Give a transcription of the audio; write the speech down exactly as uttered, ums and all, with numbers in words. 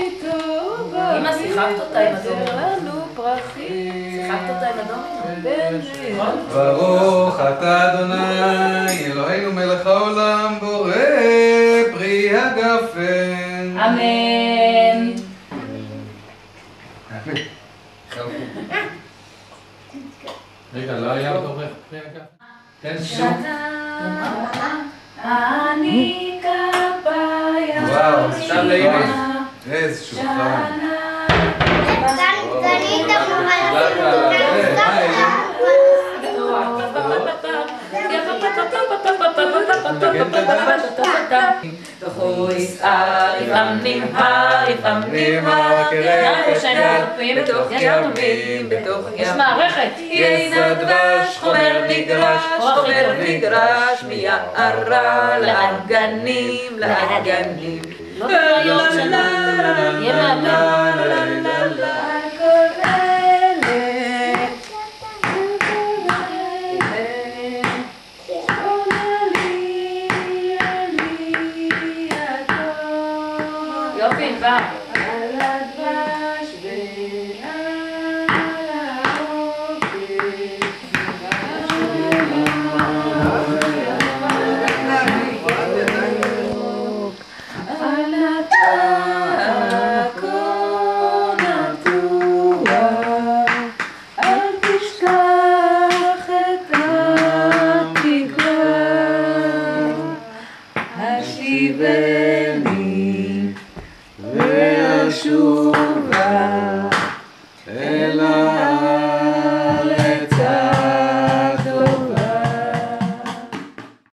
אמא, שיחקת אותה עם הדומינו. שיחקת אותה עם הדומינו. ברוך אתה אדוני, אלוהינו מלך העולם, בורא פרי הגפן. אמן. רגע, לא היה עוד עורך פרי הגפן? תן שוב. אני כפיה. וואו, עכשיו לאמא. איזה שולחן. גנית תוכו יסער, יפעמים הר, יפעמים הר, בתוך ימים, בתוך ימים. יש מערכת. יין הדבש, חומר נגרש, חומר נגרש, מיערה לאגנים, לאגנים. לא תראה שלנו, יהיה מאמן. יופי, בא.